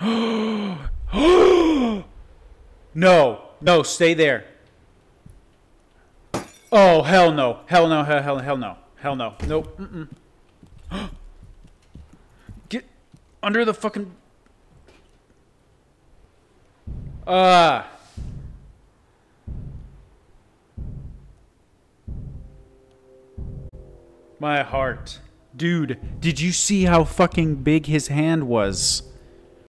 No, no, stay there. Oh, hell no. Hell no, hell no. Hell no. Nope. Mm-mm. Get under the fucking... Ah. My heart. Dude, did you see how fucking big his hand was?